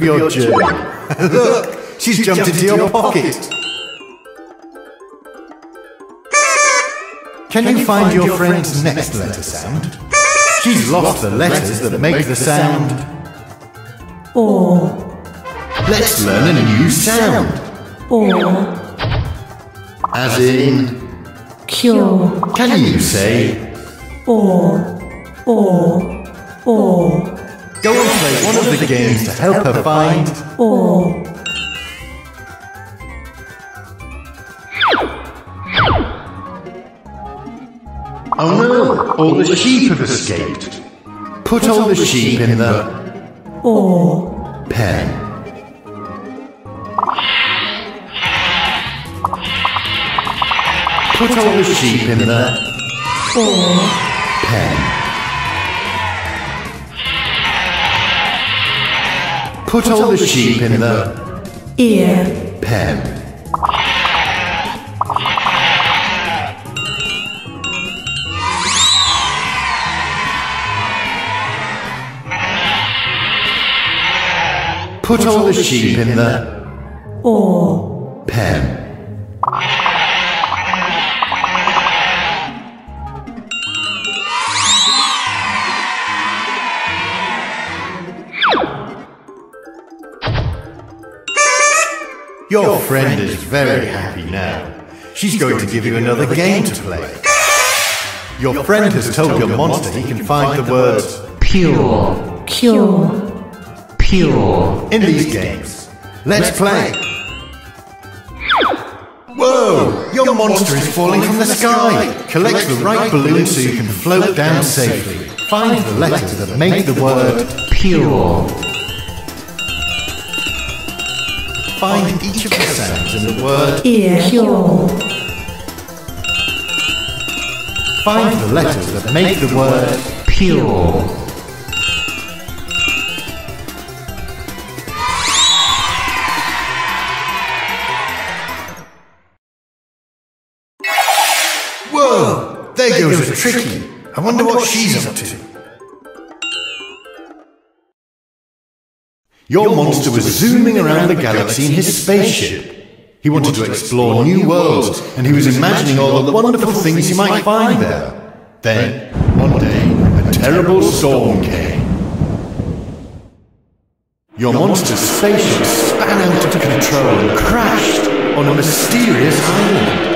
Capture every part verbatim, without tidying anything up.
your journey. Look, she's jumped into your pocket. Can you find your friend's next letter sound? She's lost the letters that make the sound O. Let's learn a new sound. O. As in Q. Can you say O. O. O. Go and play one of the games to help her find O. Oh no, all the sheep have escaped. Put all the sheep in the O. pen. Put all the sheep in the O. pen. Put all the sheep in the Ear. pen. Put all the sheep in the O. pen. Your friend is very happy now. She's going to give you another game to play. Your friend has told your monster he can find the words Pure. Q. Pure. in these games. Let's play. Whoa! Your monster is falling from the sky. Collect the right balloon so you can float down safely. Find the letters that make the word Pure. Find each of the sounds in the word Ear. Q. Find the letters that make the word Pure. Whoa! There goes a Tricky. I wonder what she's up to. Your monster was zooming around the galaxy in his spaceship. He wanted to explore new worlds, and he was imagining all the wonderful things he might find there. Then, one day, a terrible storm came. Your monster's spaceship span out of control and crashed on a mysterious island.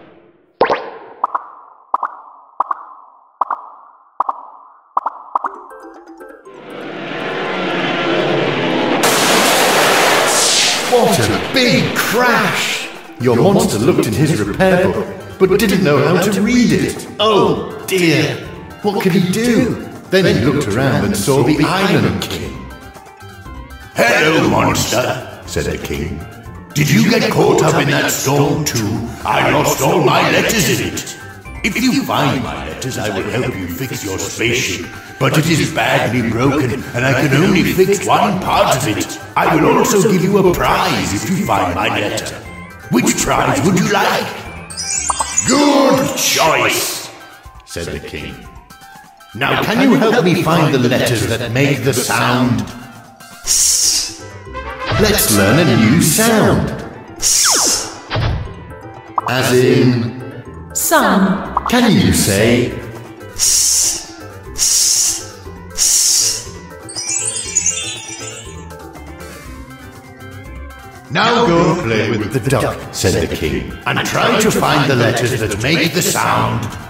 What a big crash! Your monster looked in his repair book, but didn't know how to read it. Oh dear! What could he do? Then he looked around and saw the Island King. Hello, monster, said the king. Did you get caught up in that storm too? I lost all my letters in it. If you find my letters, I will help you fix your spaceship. But it is badly broken, and I can only fix one part of it. I will also give you a prize if you find my letter. Which prize would you like? Good choice, said the king. Now can you help me find the letters that make the sound S? Let's learn a new sound. S. As in Sun. Can you say S. S. S. Now go and play with the duck, said the king, and try to find the letters that make the sound